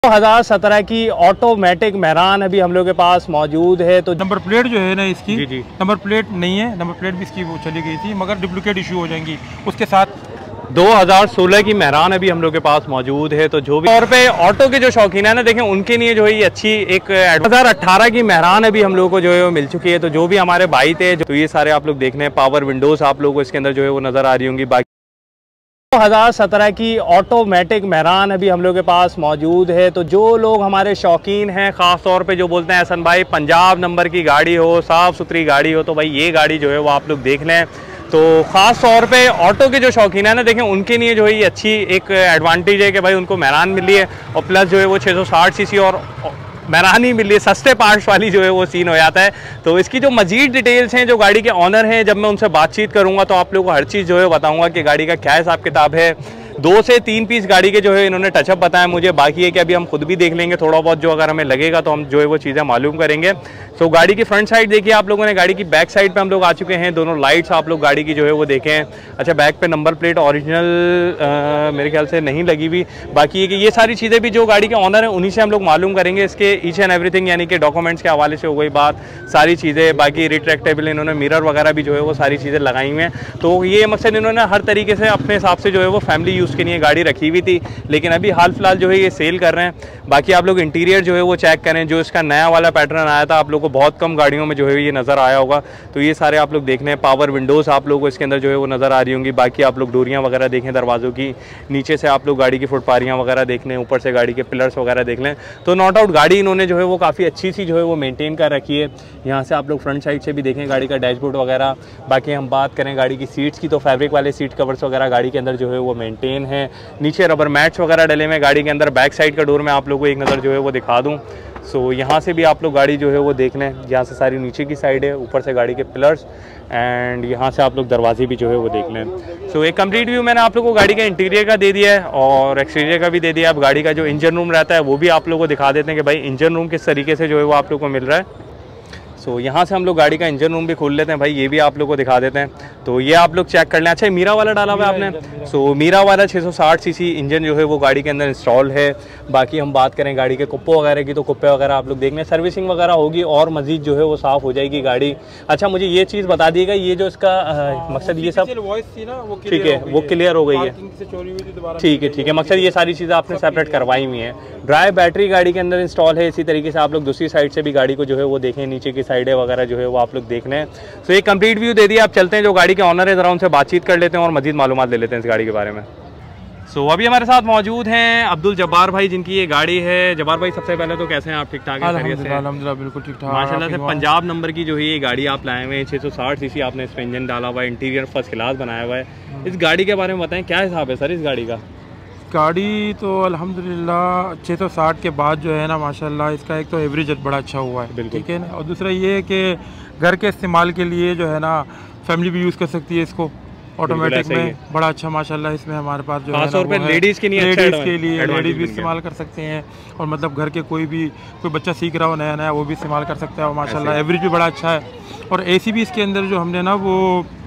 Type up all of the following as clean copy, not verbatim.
2017 की ऑटोमेटिक मेहरान अभी हम लोग के पास मौजूद है। तो नंबर प्लेट जो है ना इसकी जी नंबर प्लेट नहीं है, नंबर प्लेट भी इसकी वो चली गई थी, मगर डुप्लीकेट इशू हो जाएंगी उसके साथ। 2016 की मेहरान अभी हम लोग के पास मौजूद है। तो जो भी तौर पे ऑटो के जो शौकीन है ना, देखें उनके लिए जो है ये अच्छी एक 2018 की मेहरान अभी हम लोगों को जो है वो मिल चुकी है। तो जो भी हमारे भाई थे, तो ये सारे आप लोग देख रहे हैं पावर विंडोज आप लोगों को इसके अंदर जो है वो नज़र आ रही होंगी। बाकी 2017 की ऑटोमेटिक मेहरान अभी हम लोग के पास मौजूद है। तो जो लोग हमारे शौकीन हैं, ख़ास तौर पे जो बोलते हैं हसन भाई पंजाब नंबर की गाड़ी हो, साफ़ सुथरी गाड़ी हो, तो भाई ये गाड़ी जो है वो आप लोग देख लें। तो ख़ास तौर पे ऑटो के जो शौकीन है ना, देखें उनके लिए जो है ये अच्छी एक एडवांटेज है कि भाई उनको मेहरान मिली है और प्लस जो है वो 660 सीसी और मेहरान ही मिली है, सस्ते पार्ट्स वाली जो है वो सीन हो जाता है। तो इसकी जो मजीद डिटेल्स हैं, जो गाड़ी के ऑनर हैं, जब मैं उनसे बातचीत करूंगा तो आप लोगों को हर चीज़ जो है बताऊंगा कि गाड़ी का क्या हिसाब किताब है। 2 से 3 पीस गाड़ी के जो है इन्होंने टचअप बताया मुझे, बाकी है कि अभी हम खुद भी देख लेंगे थोड़ा बहुत, जो अगर हमें लगेगा तो हम जो है वो चीज़ें मालूम करेंगे। तो गाड़ी की फ्रंट साइड देखिए आप लोगों ने, गाड़ी की बैक साइड पे हम लोग आ चुके हैं। दोनों लाइट्स आप लोग गाड़ी की जो है वो देखें। अच्छा, बैक पे नंबर प्लेट ओरिजिनल मेरे ख्याल से नहीं लगी हुई। बाकी है कि ये सारी चीज़ें भी जो गाड़ी के ऑनर हैं उन्हीं से हम लोग मालूम करेंगे, इसके ईच एंड एवरीथिंग, यानी कि डॉक्यूमेंट्स के हवाले से हो गई बात, सारी चीज़ें। बाकी रिट्रैक्टेबल इन्होंने मिरर वगैरह भी जो है वो सारी चीज़ें लगाई हुई हैं। तो ये मकसद इन्होंने हर तरीके से अपने हिसाब से जो है वो फैमिली यूज़ के लिए गाड़ी रखी हुई थी, लेकिन अभी हाल फिलहाल जो है ये सेल कर रहे हैं। बाकी आप लोग इंटीरियर जो है वो चेक करें, जो इसका नया वाला पैटर्न आया था आप लोग को बहुत कम गाड़ियों में जो है ये नज़र आया होगा। तो ये सारे आप लोग देख लें, पावर विंडोज़ आप लोग को इसके अंदर जो है वो नज़र आ रही होंगी। बाकी आप लोग डोरियाँ वगैरह देखें दरवाज़ों की, नीचे से आप लोग गाड़ी की फुटपारियाँ वगैरह देख लें, ऊपर से गाड़ी के पिलर्स वगैरह देख लें। तो नॉट आउट गाड़ी इन्होंने जो है वो काफ़ी अच्छी सी जो है वो मेनटेन कर रखी है। यहाँ से आप लोग फ्रंट साइड से भी देखें गाड़ी का डैशबोर्ड वगैरह। बाकी हम बात करें गाड़ी की सीट्स की, तो फैब्रिक वाले सीट कवर्स वगैरह गाड़ी के अंदर जो है वो मेनटेन है। नीचे रबर मैट्स वगैरह डले में गाड़ी के अंदर। बैक साइड का डोर में आप लोग को एक नज़र जो है वो दिखा दूँ। सो यहाँ से भी आप लोग गाड़ी जो है वो देख लें, यहाँ से सारी नीचे की साइड है, ऊपर से गाड़ी के पिलर्स, एंड यहाँ से आप लोग दरवाजे भी जो है वो देख लें। सो एक कंप्लीट व्यू मैंने आप लोग को गाड़ी का इंटीरियर का दे दिया है और एक्सटीरियर का भी दे दिया है। अब गाड़ी का जो इंजन रूम रहता है वो भी आप लोग को दिखा देते हैं कि भाई इंजन रूम किस तरीके से जो है वो आप लोग को मिल रहा है। सो यहाँ से हम लोग गाड़ी का इंजन रूम भी खोल लेते हैं भाई, ये भी आप लोग को दिखा देते हैं। तो ये आप लोग चेक कर लें। अच्छा, मीरा वाला डाला हुआ है आपने। सो मीरा वाला 660 सीसी इंजन जो है वो गाड़ी के अंदर इंस्टॉल है। बाकी हम बात करें गाड़ी के कुप्पो वगैरह की, तो कुप्पे वगैरह आप लोग देख लें, सर्विसिंग वगैरह होगी और मजीद जो है वो साफ़ हो जाएगी गाड़ी। अच्छा, मुझे ये चीज़ बता दिएगा, ये जो इसका मकसद ये सब ठीक है वो क्लियर हो गई है, ठीक है ठीक है। मकसद ये सारी चीज़ें आपने सेपरेट करवाई हुई हैं। ड्राई बैटरी गाड़ी के अंदर इंस्टॉल है। इसी तरीके से आप लोग दूसरी साइड से भी गाड़ी को जो है वो देखें, नीचे की साइडें वगैरह जो है वो आप लोग देख लें। सो एक कंप्लीट व्यू दे दिया। आप चलते हैं जो गाड़ी के ऑनर है, ज़रा उनसे बातचीत कर लेते हैं और मजीद मालूमात ले लेते हैं इस गाड़ी के बारे में। सो अभी हमारे साथ मौजूद हैं अब्दुल जब्बार भाई, जिनकी ये गाड़ी है। जब्बार भाई, सबसे पहले तो कैसे हैं आप? ठीक ठाक हैं? अल्हम्दुलिल्लाह बिल्कुल ठीक ठाक माशाल्लाह से। पंजाब नंबर की जो है ये गाड़ी आप लाए हुए हैं, 660 सीसी आपने इस पर इंजन डाला हुआ है, इंटीरियर फर्स्ट क्लास बनाया हुआ है। इस गाड़ी के बारे में बताएं, क्या हिसाब है सर इस गाड़ी का? गाड़ी तो अल्हम्दुलिल्लाह 660 के बाद जो है ना माशाल्लाह इसका एक तो एवरेज बड़ा अच्छा हुआ है, ठीक है ना। और दूसरा ये है कि घर के इस्तेमाल के लिए जो है ना फैमिली भी यूज़ कर सकती है इसको ऑटोमेटिक में, बड़ा अच्छा माशाल्लाह इसमें हमारे पास जो है ना लेडीज़ के लिए लेडीज़ भी इस्तेमाल कर सकते हैं। और मतलब घर के कोई बच्चा सीख रहा हो नया नया, वो भी इस्तेमाल कर सकता है। और माशाल्लाह एवरेज भी बड़ा अच्छा है। और एसी भी इसके अंदर जो हमने ना वो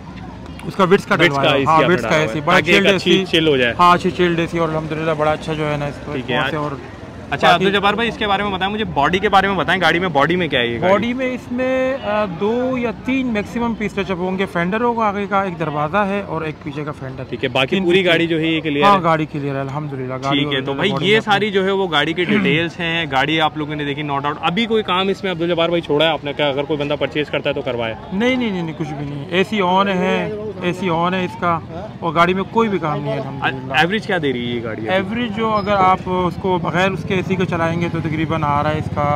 उसका विट्स का डलवाया, हाँ विट्स का एसी बड़ा चिल्ड हो जाए, हाँ अच्छी चिल्ड एसी। और अल्हम्दुलिल्लाह बड़ा अच्छा जो है ना इसको। और अच्छा अब्दुल जब्बार भाई, इसके बारे में बताएं मुझे, बॉडी के बारे में बताएं। गाड़ी में बॉडी में क्या है? बॉडी में इसमें 2 या 3 मैक्सिमम पीस टचअप होंगे। फेंडर होगा आगे का, एक दरवाजा है और एक पीछे का फेंडर, ठीक है। बाकी पूरी गाड़ी जो है ये क्लियर है? हाँ गाड़ी क्लियर है अल्हम्दुलिल्लाह। ठीक है। तो भाई ये सारी जो है वो गाड़ी की डिटेल्स हैं। गाड़ी आप लोगों ने देखी, नो डाउट। अभी कोई काम इसमें अब्दुल जब्बार भाई छोड़ा है आपने क्या? अगर कोई बंदा परचेज करता है तो करवाए? नहीं कुछ भी नहीं। एसी ऑन है, एसी ऑन है इसका, और गाड़ी में कोई भी काम नहीं है अल्हम्दुलिल्लाह। एवरेज क्या दे रही है ये गाड़ी? एवरेज जो अगर आप उसको बगैर उसके एसी को चलाएंगे तो तकरीबन आ रहा है इसका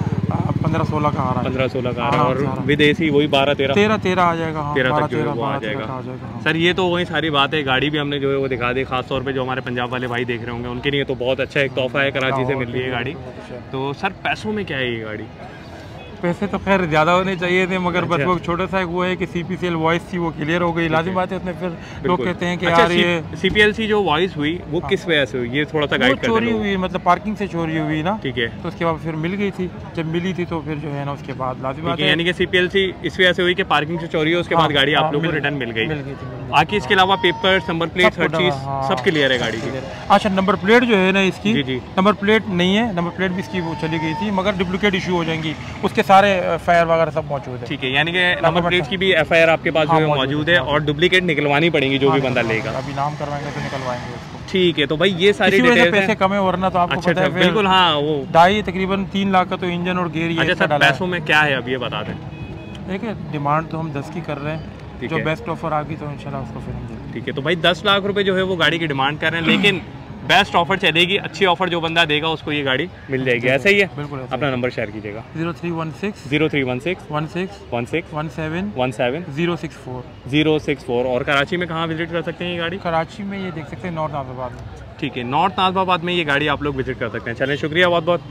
15-16 का आ रहा है। 15-16 का आ रहा है। और विदेशी वही 12-13 आ जाएगा। हाँ, 13 तक जो है वो आ जाएगा। सर ये तो वही सारी बात है। गाड़ी भी हमने जो है वो दिखा दी, खास तौर पे जो हमारे पंजाब वाले भाई देख रहे होंगे उनके लिए तो बहुत अच्छा एक तोहफा है, कराची से मिल रही है गाड़ी। तो सर पैसों में क्या है ये गाड़ी? पैसे तो खैर ज़्यादा होने चाहिए थे, मगर बस वो छोटा सा वो है कि CPCL वॉइस थी वो क्लियर हो गई, लाजिम बात है। उसमें फिर लोग कहते हैं कि यार ये CPLC जो वॉइस हुई वो किस वजह से हुई, ये थोड़ा सा गाइड कर चोरी हुई, मतलब पार्किंग से चोरी हुई ना, ठीक है। तो उसके बाद फिर मिल गई थी, जब मिली थी तो फिर जो है ना उसके बाद लाजिम बात है, यानी कि CPLC इस वजह से हुई कि पार्किंग से चोरी हो, उसके बाद गाड़ी आप लोगों को रिटर्न मिल गई। बाकी इसके अलावा पेपर, नंबर प्लेट, हर चीज़ सब क्लियर है गाड़ी की। अच्छा, नंबर प्लेट जो है ना इसकी, नंबर प्लेट नहीं है, नंबर प्लेट भी इसकी वो चली गई थी, मगर डुप्लीकेट इशू हो जाएंगी, उसके सारे FIR वगैरह सब मौजूद है। ठीक है, यानी कि नंबर प्लेट की भी FIR आपके पास जो है मौजूद है, और डुप्लीकेट निकलवानी पड़ेगी जो भी बंदा लेगा। अभी नाम करवाएंगे तो निकलवाएंगे उसको। ठीक है, तो भाई ये सारी डिटेल्स पैसे कम है, वरना तो आपको पता है बिल्कुल। हाँ, वो 2.5 तकरीबन 3 लाख का तो इंजन और गेयर। अच्छा सर, पैसों में क्या है अब ये बता दें। देखिए, डिमांड तो हम 10 की कर रहे हैं, जो बेस्ट ऑफर आ गई तो इंशाल्लाह उसको फिर हम देंगे। ठीक है, तो भाई 10 लाख रुपए जो है वो गाड़ी की डिमांड कर रहे हैं, लेकिन बेस्ट ऑफर चलेगी, अच्छी ऑफर जो बंदा देगा उसको ये गाड़ी मिल जाएगी। ऐसा ही है? बिल्कुल। अपना नंबर शेयर कीजिएगा। 0316 17 064। और कराची में कहाँ विजिट कर सकते हैं ये गाड़ी? कराची में ये देख सकते हैं नॉर्थ नाज़िबाबाद में। ठीक है, नॉर्थ नाज़िबाबाद में ये गाड़ी आप लोग विजिट कर सकते हैं। चलें, शुक्रिया बहुत बहुत।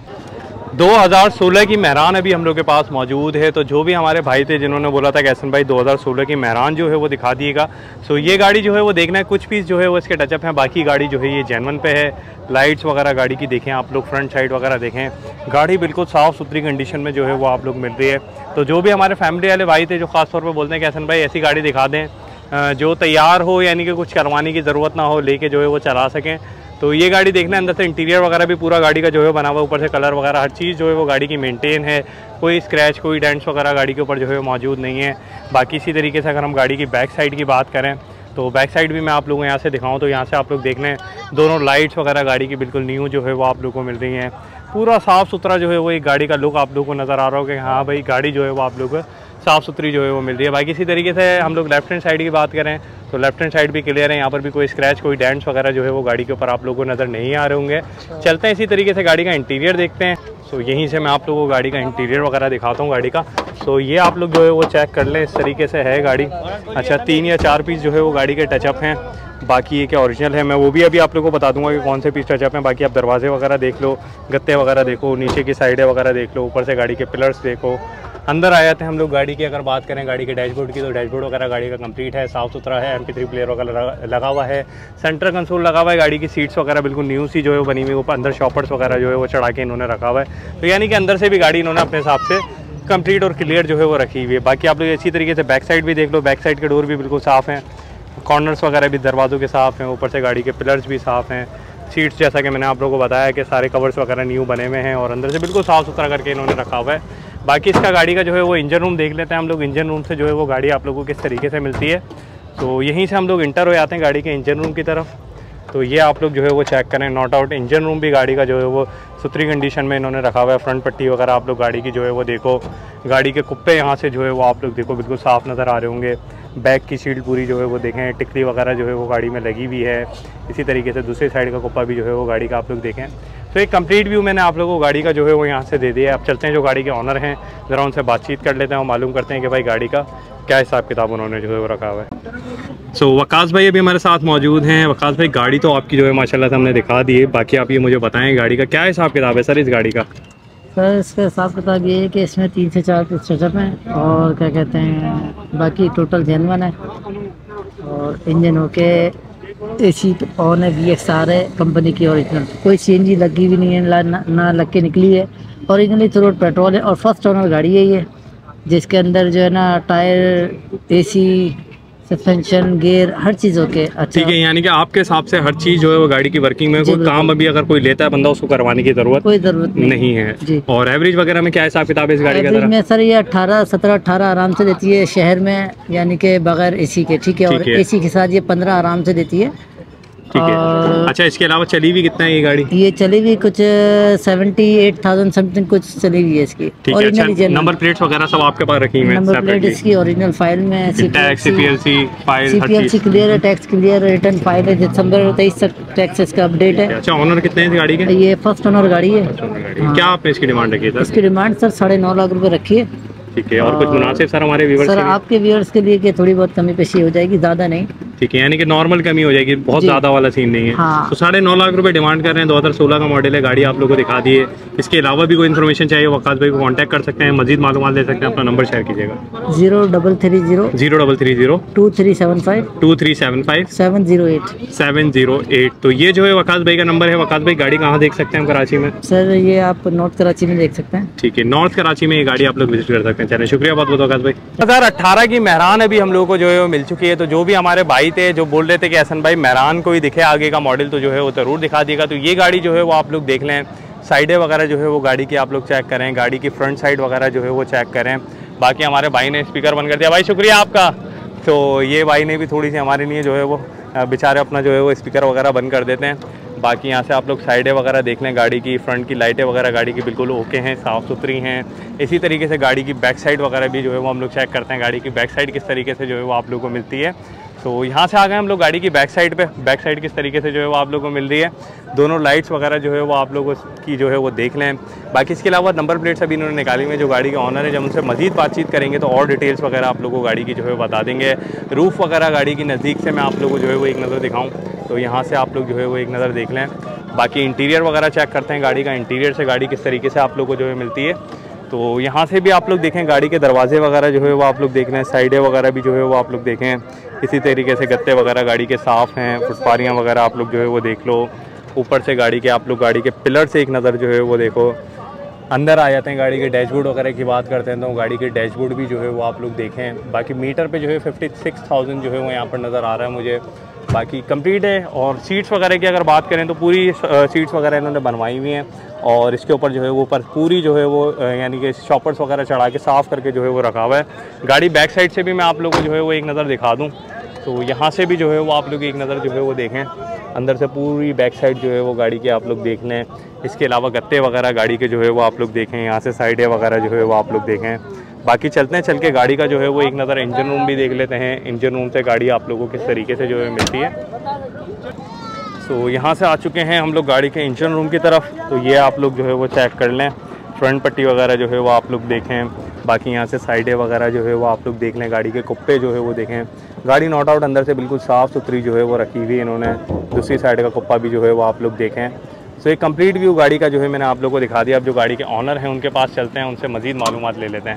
2016 की मेहरान अभी हम लोग के पास मौजूद है, तो जो भी हमारे भाई थे जिन्होंने बोला था कि एहसन भाई 2016 की मेहरान जो है वो दिखा दिएगा, सो ये गाड़ी जो है वो देखना है, कुछ पीस जो है वो इसके टचअप हैं, बाकी गाड़ी जो है ये जेन्युइन पे है। लाइट्स वगैरह गाड़ी की देखें आप लोग, फ्रंट साइड वगैरह देखें, गाड़ी बिल्कुल साफ़ सुथरी कंडीशन में जो है वो आप लोग मिल रही है। तो जो भी हमारे फैमिली वाले भाई थे जो ख़ासतौर पर बोलते हैं कि एहसन भाई ऐसी गाड़ी दिखा दें जो तैयार हो, यानी कि कुछ करवाने की ज़रूरत ना हो, लेके जो है वो चला सकें, तो ये गाड़ी देखना। अंदर से इंटीरियर वगैरह भी पूरा गाड़ी का जो है बना हुआ, ऊपर से कलर वगैरह हर चीज़ जो है वो गाड़ी की मेंटेन है, कोई स्क्रैच कोई डेंट्स वगैरह गाड़ी के ऊपर जो है मौजूद नहीं है। बाकी इसी तरीके से अगर हम गाड़ी की बैक साइड की बात करें तो बैक साइड भी मैं आप लोगों को यहाँ से दिखाऊँ, तो यहाँ से आप लोग देख लें, दोनों लाइट्स वगैरह गाड़ी की बिल्कुल न्यू जो है वो आप लोगों को मिल रही हैं। पूरा साफ़ सुथरा जो है वो एक गाड़ी का लुक आप लोगों को नज़र आ रहा हो कि हाँ भाई गाड़ी जो है वो आप लोग को साफ़ सुथरी जो है वो मिल रही है। बाकी इसी तरीके से हम लोग लेफ्ट हैंड साइड की बात करें तो लेफ्ट हैंड साइड भी क्लियर है, यहाँ पर भी कोई स्क्रैच कोई डेंट्स वगैरह जो है वो गाड़ी के ऊपर आप लोगों को नज़र नहीं आ रहे होंगे। चलते हैं इसी तरीके से गाड़ी का इंटीरियर देखते हैं। सो यहीं से मैं आप लोगों को गाड़ी का इंटीरियर वगैरह दिखाता हूँ गाड़ी का। सो ये आप लोग जो है वो चेक कर लें, इस तरीके से है गाड़ी। अच्छा, 3 या 4 पीस जो है वो गाड़ी के टचअप हैं, बाकी ये क्या ओरिजिनल है मैं वो भी अभी आप लोगों को बता दूंगा कि कौन से पीस टचअप हैं। बाकी आप दरवाजे वगैरह देख लो, गत्ते वगैरह देखो, नीचे की साइडें वगैरह देख लो, ऊपर से गाड़ी के पिलर्स देखो। अंदर आ जाते हैं हम लोग गाड़ी की, अगर बात करें गाड़ी के डैशबोर्ड की तो डैशबोर्ड वगैरह गाड़ी का कंप्लीट है, साफ़ सुथरा है, MP3 प्लेयर वगैरह लगा हुआ है, सेंटर कंसोल लगा हुआ है, गाड़ी की सीट्स वगैरह बिल्कुल न्यू सी जो है वो बनी हुई, ऊपर अंदर शॉपर्स वगैरह जो है वो चढ़ा के इन्होंने रखा हुआ है, तो यानी कि अंदर से भी गाड़ी इन्होंने अपने हिसाब से कंप्लीट और क्लियर जो है वो रखी हुई है। बाकी आप लोग इसी तरीके से बैक साइड भी देख लो, बैक साइड के डोर भी बिल्कुल साफ़ हैं, कॉर्नर्स वगैरह भी दरवाज़ों के साफ़ हैं, ऊपर से गाड़ी के पिलर्स भी साफ़ हैं, सीट्स जैसा कि मैंने आप लोगों को बताया कि सारे कवर्स वगैरह न्यू बने हुए हैं और अंदर से बिल्कुल साफ़ सुथरा करके इन्होंने रखा हुआ है। बाकी इसका गाड़ी का जो है वो इंजन रूम देख लेते हैं हम लोग, इंजन रूम से जो है वो गाड़ी आप लोगों को किस तरीके से मिलती है। तो यहीं से हम लोग इंटर हो जाते हैं गाड़ी के इंजन रूम की तरफ। तो ये आप लोग जो है वो चेक करें, नॉट आउट इंजन रूम भी गाड़ी का जो है वो सुथरी कंडीशन में इन्होंने रखा हुआ है। फ्रंट पट्टी वगैरह आप लोग गाड़ी की जो है वो देखो, गाड़ी के कुप्पे यहाँ से जो है वो आप लोग देखो बिल्कुल साफ़ नज़र आ रहे होंगे। बैक की सीट पूरी जो है वो देखें, टिकली वगैरह जो है वो गाड़ी में लगी हुई है। इसी तरीके से दूसरी साइड का कुप्पा भी जो है वो गाड़ी का आप लोग देखें। तो एक कंप्लीट व्यू मैंने आप लोगों को गाड़ी का जो है वो यहाँ से दे दिया है। अब चलते हैं जो गाड़ी के ऑनर हैं, ज़रा उनसे बातचीत कर लेते हैं और मालूम करते हैं कि भाई गाड़ी का क्या हिसाब किताब उन्होंने जो है वो रखा हुआ है। सो वकास भाई अभी हमारे साथ मौजूद हैं। वकास भाई गाड़ी तो आपकी जो है माशाल्लाह से हमने दिखा दी है, बाकी आप ये मुझे बताएं गाड़ी का क्या हिसाब किताब है सर इस गाड़ी का? सर इसका हिसाब किताब ये है कि इसमें 3 से 4 पीस टचअप हैं और क्या कहते हैं बाकी टोटल जेन्युइन है, और इंजन होके AC ऑन है, VXR है कंपनी की ओरिजिनल, कोई CNG लगी भी नहीं है, ना लग के निकली है, ओरिजिनली थ्रू रोड पेट्रोल है और फर्स्ट ओनर गाड़ी है ये, जिसके अंदर जो है ना टायर, AC, सस्पेंशन, गियर हर चीज़ ओके। अच्छा ठीक है, यानी कि आपके हिसाब से हर चीज़ जो है वो गाड़ी की वर्किंग में, कोई काम अभी अगर कोई लेता है बंदा उसको करवाने की कोई ज़रूरत नहीं है। और एवरेज वगैरह में क्या हिसाब किताब है इस गाड़ी का? में सर ये 17-18 आराम से देती है शहर में, यानी कि बगैर AC के, ठीक है, और AC के साथ ये 15 आराम से देती है। ठीक है। अच्छा, इसके अलावा चली हुई कितना है ये गाड़ी? ये चली हुई कुछ 78,000 समथिंग कुछ चली हुई है इसकी। ठीक है। अच्छा, नंबर प्लेट्स वगैरह सब आपके पास रखी हुई हैं? नंबर प्लेट इसकी ओरिजिनल फाइल में, CPLC फाइल, CPLC क्लियर है, टैक्स क्लियर है, रिटर्न फाइल है, दिसंबर 23 तक टैक्स इसका अपडेट है। अच्छा, ऑनर कितने हैं इस गाड़ी के? ये फर्स्ट ओनर गाड़ी है। क्या आपने इसकी डिमांड रखी है? इसकी डिमांड सर 9.5 लाख रुपए रखी है। ठीक है। और कुछ मुनासिब सर हमारे व्यूअर्स सर आपके व्यूअर्स के लिए कि थोड़ी बहुत कमी पेशी हो जाएगी, ज़्यादा नहीं। ठीक है, यानी कि नॉर्मल कमी हो जाएगी, बहुत ज़्यादा वाला सीन नहीं है। हाँ। तो 9.5 लाख रुपए डिमांड कर रहे हैं, 2016 का मॉडल है, गाड़ी आप लोगों को दिखा दी है। इसके अलावा भी कोई इन्फॉर्मेशन चाहिए वकास भाई को कांटेक्ट कर सकते हैं, मजीद मालूमात ले सकते हैं। अपना नंबर शेयर कीजिएगा। 0330 2375 2375 708। 708। तो ये जो है वकास भाई का नंबर है। वकास भाई गाड़ी कहाँ देख सकते हैं हम कराची में? सर ये आप नॉर्थ कराची में देख सकते हैं। ठीक है, नॉर्थ कराची में ये गाड़ी आप लोग विजिट कर सकते हैं। चलिए शुक्रिया बहुत बहुत वकास भाई। 2018 की मेहरान अभी हम लोगों को जो है वो मिल चुकी है। तो जो भी हमारे भाई थे जो बोल रहे थे कि हसन भाई मेहरान को ही दिखे आगे का मॉडल, तो जो है वो ज़रूर दिखा देगा। तो ये गाड़ी जो है वो आप लोग देख लें, साइडें वगैरह जो है वो गाड़ी की आप लोग चेक करें, गाड़ी की फ्रंट साइड वगैरह जो है वो चेक करें। बाकी हमारे भाई ने स्पीकर बंद कर दिया, भाई शुक्रिया आपका। तो ये भाई ने भी थोड़ी सी हमारे लिए जो है वो बेचारे अपना जो है वो स्पीकर वगैरह बंद कर देते हैं। बाकी यहाँ से आप लोग साइडें वगैरह देख लें, गाड़ी की फ्रंट की लाइटें वगैरह गाड़ी की बिल्कुल ओके हैं, साफ़ सुथरी हैं। इसी तरीके से गाड़ी की बैक साइड वगैरह भी जो है वो हम लोग चेक करते हैं, गाड़ी की बैक साइड किस तरीके से जो है वो आप लोगों को मिलती है। तो यहाँ से आ गए हम लोग गाड़ी की बैक साइड पे। बैक साइड किस तरीके से जो है वो आप लोगों को मिल रही है, दोनों लाइट्स वगैरह जो है वो आप लोगों की जो है वो देख लें। बाकी इसके अलावा नंबर प्लेट्स अभी इन्होंने निकाली हुई है, जो गाड़ी के ऑनर है। जब उनसे मजीद बातचीत करेंगे तो और डिटेल्स वगैरह आप लोगों को गाड़ी की जो है बता देंगे। रूफ़ वगैरह गाड़ी की नज़दीक से मैं आप लोगों को जो है वो एक नज़र दिखाऊँ, तो यहाँ से आप लोग जो है वो एक नज़र देख लें। बाकी इंटीरियर वगैरह चेक करते हैं गाड़ी का, इंटीरियर से गाड़ी किस तरीके से आप लोगों को जो है मिलती है। तो यहाँ से भी आप लोग देखें, गाड़ी के दरवाजे वगैरह जो है वो आप लोग देख लें, साइडें वगैरह भी जो है वो आप लोग देखें। इसी तरीके से गत्ते वगैरह गाड़ी के साफ़ हैं, फुटपारियाँ वगैरह आप लोग जो है वो देख लो। ऊपर से गाड़ी के आप लोग गाड़ी के पिलर से एक नज़र जो है वो देखो। अंदर आ जाते हैं, गाड़ी के डैशबोर्ड वगैरह की बात करते हैं तो गाड़ी के डैशबोर्ड भी जो है वो आप लोग देखें। बाकी मीटर पे जो है 56,000 जो है वो यहाँ पर नज़र आ रहा है मुझे। बाकी कंप्लीट है। और सीट्स वगैरह की अगर बात करें तो पूरी सीट्स वगैरह इन्होंने बनवाई हुई हैं, और इसके ऊपर जो है वो ऊपर पूरी जो है वो यानी कि शॉपर्स वगैरह चढ़ा के साफ़ करके जो है वो रखा हुआ है। गाड़ी बैक साइड से भी मैं आप लोगों को जो है वो एक नज़र दिखा दूँ, तो यहाँ से भी जो है वो आप लोग एक नज़र जो है वो देखें। अंदर से पूरी बैक साइड जो है वो गाड़ी की आप लोग देख लें। इसके अलावा गत्ते वगैरह गाड़ी के जो है वो आप लोग देखें, यहाँ से साइडें वगैरह जो है वो आप लोग देखें। बाकी चलते हैं, चल के गाड़ी का जो है वो एक नज़र इंजन रूम भी देख लेते हैं। इंजन रूम से गाड़ी आप लोगों को किस तरीके से जो है मिलती है। तो यहाँ से आ चुके हैं हम लोग गाड़ी के इंजन रूम की तरफ। तो ये आप लोग जो है वो चेक कर लें, फ्रंट पट्टी वगैरह जो है वो आप लोग देखें। बाकी यहाँ से साइडें वगैरह जो है वो आप लोग देख लें, गाड़ी के कुप्पे जो है वो देखें। गाड़ी नॉट आउट अंदर से बिल्कुल साफ़ सुथरी जो है वो रखी हुई है इन्होंने। दूसरी साइड का कुप्पा भी जो है वो आप लोग देखें। तो एक कंप्लीट व्यू गाड़ी का जो है मैंने आप लोगों को दिखा दिया। अब जो गाड़ी के ऑनर हैं उनके पास चलते हैं, उनसे मज़ीद मालूमात ले लेते हैं।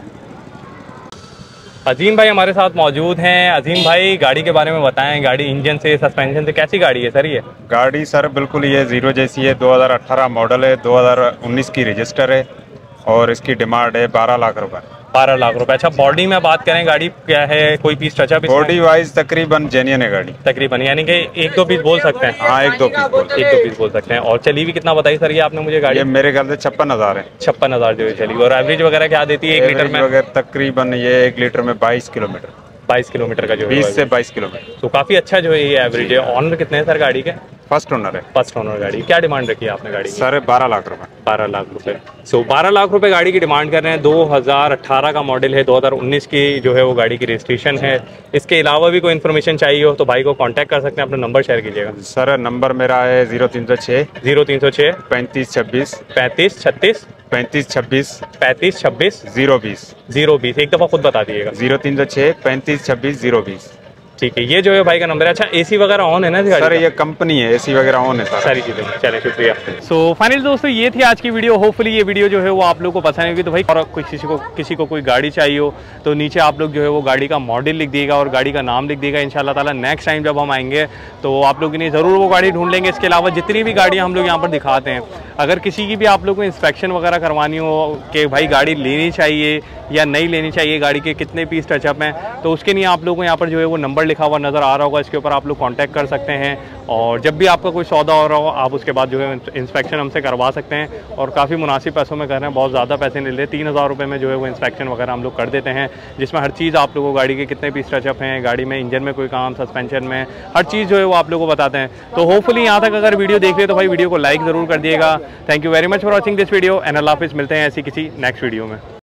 अजीम भाई हमारे साथ मौजूद हैं। अजीम भाई गाड़ी के बारे में बताएं, गाड़ी इंजन से सस्पेंशन से कैसी गाड़ी है सर? ये गाड़ी सर बिल्कुल ये ज़ीरो जैसी है, 2018 मॉडल है, 2019 की रजिस्टर है और इसकी डिमांड है 12 लाख रुपए। 12 लाख रुपए। अच्छा, बॉडी में बात करें, गाड़ी क्या है, कोई पीस टचअप? बॉडी वाइज तकरीबन जेन्युइन है गाड़ी, तकरीबन यानी कि 1-2 पीस बोल सकते हैं। हाँ 1-2 पीस बोल सकते हैं। और चली भी कितना बताई सर ये आपने मुझे गाड़ी? ये मेरे ख्याल से 56,000 है। 56,000 जो है चली। और एवरेज वगैरह क्या देती है 1 लीटर में? तकरीबन ये 1 लीटर में 22 किलोमीटर। 22 किलोमीटर का जो 20 से 22 किलोमीटर। तो काफ़ी अच्छा जो है ये एवरेज है। ऑनर कितने हैं सर गाड़ी के? फर्स्ट ओनर है। फर्स्ट ओनर गाड़ी। क्या डिमांड रखी है आपने गाड़ी की? सर 12 लाख रुपए। 12 लाख रुपए। 12 लाख रुपए गाड़ी की डिमांड कर रहे हैं। 2018 का मॉडल है, 2019 की जो है वो गाड़ी की रजिस्ट्रेशन है। इसके अलावा भी कोई इन्फॉर्मेशन चाहिए हो तो भाई को कांटेक्ट कर सकते हैं। अपना नंबर शेयर कीजिएगा। सर नंबर मेरा है 0306 3526 3526 3536 3526 3526 020 020। एक दफ़ा खुद बता दिएगा। 0306 3526 020। ठीक है, ये जो है भाई का नंबर है। अच्छा, एसी वगैरह ऑन है ना सर? ये कंपनी है, एसी वगैरह ऑन है सारी चीज़ें। चलें शुक्रिया। सो फाइनल दोस्तों ये थी आज की वीडियो। होपफुली ये वीडियो जो है वो आप लोगों को पसंद होगी। तो भाई और किसी को कोई गाड़ी चाहिए हो तो नीचे आप लोग जो है वो गाड़ी का मॉडल लिख दिएगा और गाड़ी का नाम लिख दिएगा। इंशाल्लाह ताला नेक्स्ट टाइम जब हम आएंगे तो आप लोग के लिए ज़रूर वो गाड़ी ढूंढ लेंगे। इसके अलावा जितनी भी गाड़ियाँ हम लोग यहाँ पर दिखाते हैं, अगर किसी की भी आप लोग को इंस्पेक्शन वगैरह करवानी हो कि भाई गाड़ी लेनी चाहिए या नहीं लेनी चाहिए, गाड़ी के कितने पीस टचअप हैं, तो उसके लिए आप लोगों को यहाँ पर जो है वो नंबर लिखा हुआ नज़र आ रहा होगा। इसके ऊपर आप लोग कांटेक्ट कर सकते हैं और जब भी आपका कोई सौदा हो रहा हो आप उसके बाद जो है इंस्पेक्शन हमसे करवा सकते हैं। और काफ़ी मुनासिब पैसों में कर रहे हैं, बहुत ज़्यादा पैसे नहीं लेते। 3,000 रुपये में जो है वो इंस्पेक्शन वगैरह हम लोग कर देते हैं, जिसमें हर चीज़ आप लोगों को गाड़ी के कितने पीस टचअप हैं, गाड़ी में इंजन में कोई काम, सस्पेंशन में हर चीज़ जो है वो आप लोगों को बताते हैं। तो होपफुली यहाँ तक अगर वीडियो देख रहे तो भाई वीडियो को लाइक ज़रूर कर दिएगा। Thank you very much for watching this video and अल्लाह हाफिज़। मिलते हैं ऐसी किसी नेक्स्ट वीडियो में।